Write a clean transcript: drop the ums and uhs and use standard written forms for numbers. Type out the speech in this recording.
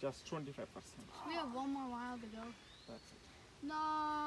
Just 25%. We have one more mile to go. That's it. No.